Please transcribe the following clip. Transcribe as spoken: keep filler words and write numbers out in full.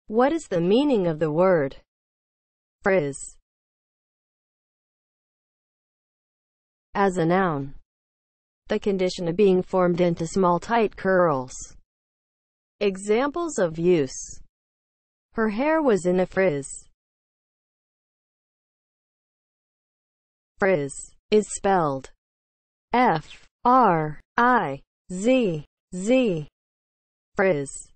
What is the meaning of the word frizz as a noun? The condition of being formed into small tight curls. Examples of use: her hair was in a frizz. Frizz is spelled F R I Z Z. Frizz.